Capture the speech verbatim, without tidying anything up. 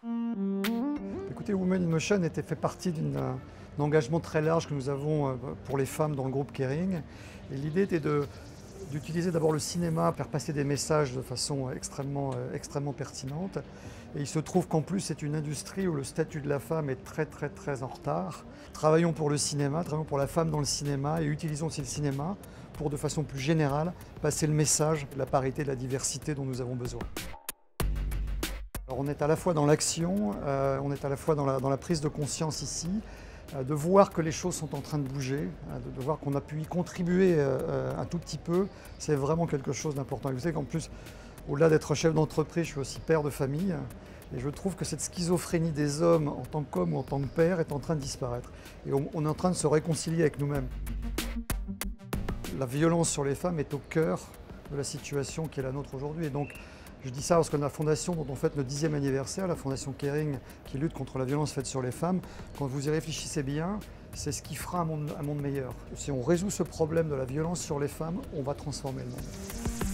Écoutez, Women in Motion était fait partie d'un engagement très large que nous avons pour les femmes dans le groupe Kering. Et l'idée était de d'utiliser d'abord le cinéma pour faire passer des messages de façon extrêmement, extrêmement pertinente. Et il se trouve qu'en plus, c'est une industrie où le statut de la femme est très très très en retard. Travaillons pour le cinéma, travaillons pour la femme dans le cinéma et utilisons aussi le cinéma pour, de façon plus générale, passer le message de la parité, de la diversité dont nous avons besoin. Alors on est à la fois dans l'action, euh, on est à la fois dans la, dans la prise de conscience ici, euh, de voir que les choses sont en train de bouger, euh, de, de voir qu'on a pu y contribuer euh, un tout petit peu, c'est vraiment quelque chose d'important. Vous savez qu'en plus, au-delà d'être chef d'entreprise, je suis aussi père de famille, et je trouve que cette schizophrénie des hommes en tant qu'hommes ou en tant que père est en train de disparaître. Et on, on est en train de se réconcilier avec nous-mêmes. La violence sur les femmes est au cœur de la situation qui est la nôtre aujourd'hui. Et donc, je dis ça parce que la fondation dont on fête le dixième anniversaire, la fondation Kering, qui lutte contre la violence faite sur les femmes, quand vous y réfléchissez bien, c'est ce qui fera un monde, un monde meilleur. Si on résout ce problème de la violence sur les femmes, on va transformer le monde.